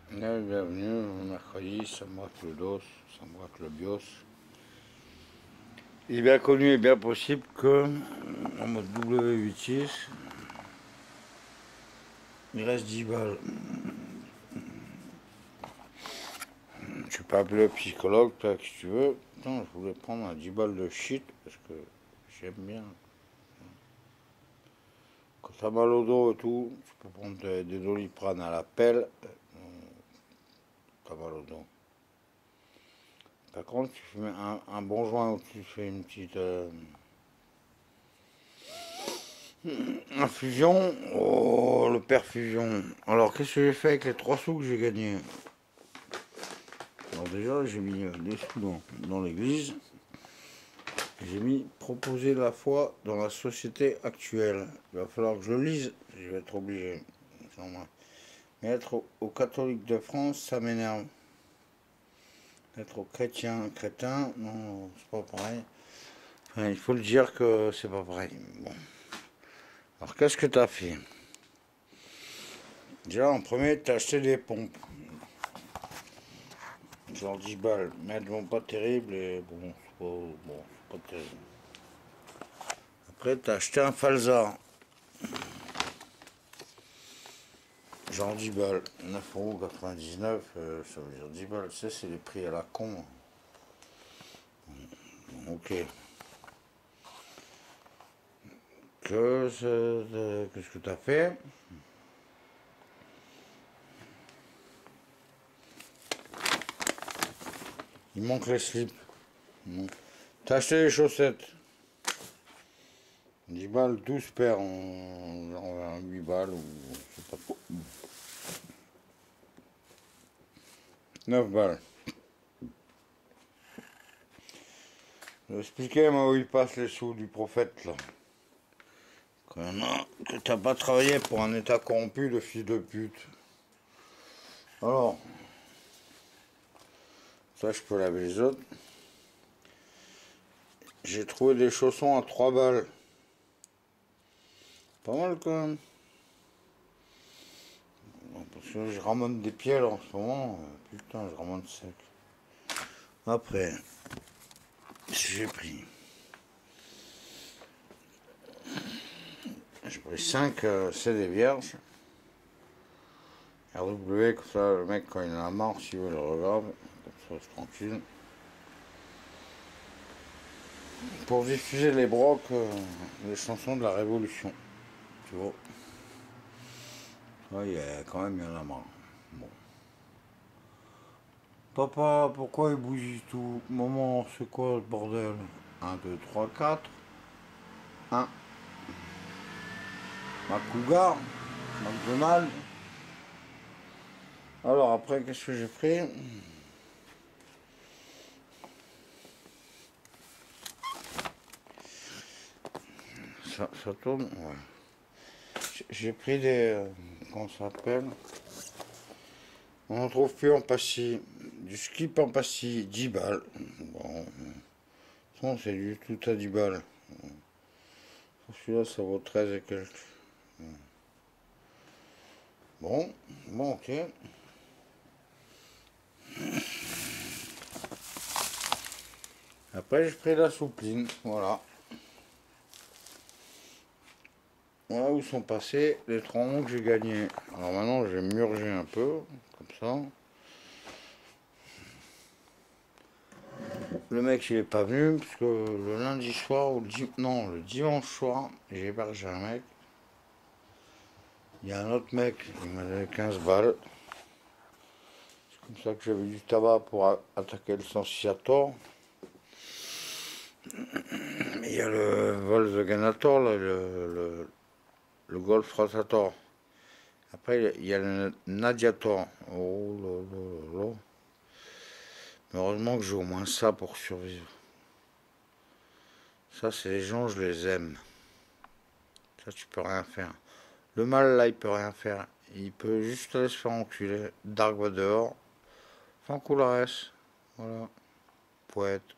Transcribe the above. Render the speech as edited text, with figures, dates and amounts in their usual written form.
Bienvenue, mercredi, ça me braque le dos, ça me braque le bios. Il est bien connu et bien possible que, en mode W86, il reste 10 balles. Je suis pas appelé psychologue, toi, si tu veux. Non, je voulais prendre un 10 balles de shit parce que j'aime bien. Quand t'as mal au dos et tout, tu peux prendre des Doliprane à la pelle, t'as mal au dos. Par contre, tu fais un bon joint où tu fais une petite infusion. Oh, le perfusion. Alors, qu'est-ce que j'ai fait avec les 3 sous que j'ai gagnés? Alors déjà, j'ai mis des sous dans l'église. J'ai mis proposer la foi dans la société actuelle. Il va falloir que je le lise. Je vais être obligé. Mais être aux catholiques de France, ça m'énerve. Être aux chrétiens, crétins, non, c'est pas pareil. Enfin, il faut le dire que c'est pas pareil. Bon. Alors, qu'est-ce que tu as fait? Déjà, en premier, tu as acheté des pompes. Genre 10 balles. Mais elles vont pas terribles et bon, c'est pas terrible. Après, tu as acheté un Falza. Genre 10 balles. 9,99 €, ça veut dire 10 balles. Tu sais, c'est les prix à la con. Ok. Qu'est-ce que tu as fait? Il manque les slips. T'as acheté les chaussettes. 10 balles, 12 paires en 8 balles ou je sais pas trop. 9 balles. Je vais expliquer moi où il passe les sous du prophète là. Que t'as pas travaillé pour un état corrompu de fils de pute. Alors, ça je peux laver les autres. J'ai trouvé des chaussons à 3 balles. Pas mal quand même. Parce que je ramène des pieds là en ce moment. Putain, je ramène sec. Après, j'ai pris. J'ai pris 5 CD vierges. RW, comme ça, le mec, quand il en a marre, s'il veut, le regarde. Comme ça, c'est tranquille. Pour diffuser les brocs, les chansons de la Révolution. Tu vois. Ouais, il y en a marre. Bon. Papa, pourquoi il bougie tout? Maman, c'est quoi le bordel? 1, 2, 3, 4. 1. Ma Cougar. McDonald's. Alors après, qu'est-ce que j'ai pris? Ça tourne? Ouais. J'ai pris des... comment ça s'appelle? On n'en trouve plus en pastis. Du skip en pastis, 10 balles. Bon, c'est du tout à 10 balles. Celui-là, ça vaut 13 et quelques. Bon, ok. Après, j'ai pris la soupline, voilà. Voilà où sont passés les 3 ronds que j'ai gagnés. Alors maintenant, je vais murger un peu, comme ça. Le mec, il est pas venu, parce que le lundi soir, ou le dimanche soir, j'ai hébergé un mec. Il y a un autre mec, il m'a donné 15 balles. C'est comme ça que j'avais du tabac pour attaquer le Sensiator. Il y a le Volkswagenator, là, le Golf Rotator. Après, il y a le Nadiator. Oh là là là là. Heureusement que j'ai au moins ça pour survivre. Ça, c'est les gens, je les aime. Ça, tu peux rien faire. Le mal, là, il peut rien faire. Il peut juste aller se faire enculer. Dark Vador. Fanculares. Voilà. Poète.